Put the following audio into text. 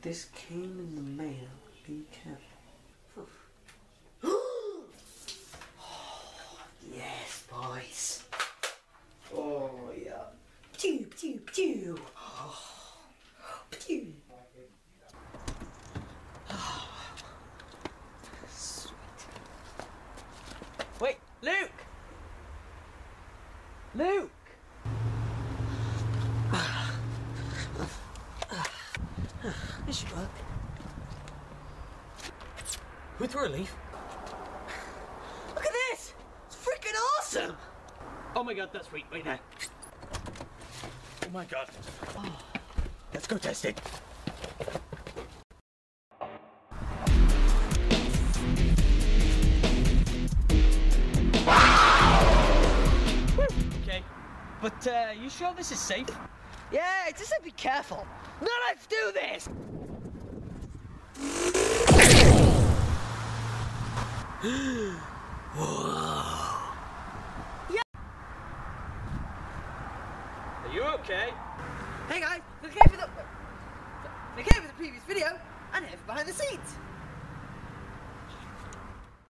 This came in the mail. Be careful. Yes, boys. Oh, yeah. Pew, pew, pew. Oh, pew. Sweet. Wait, Luke! Luke! This should work. We threw a leaf. Look at this! It's freaking awesome! Oh my god, that's sweet. Wait now. Oh my god. Oh. Let's go test it. Okay, but you sure this is safe? Yeah, just be careful. No, let's do this! Whoa. Yeah. Are you okay? Hey guys, look here for the previous video and here for behind the scenes.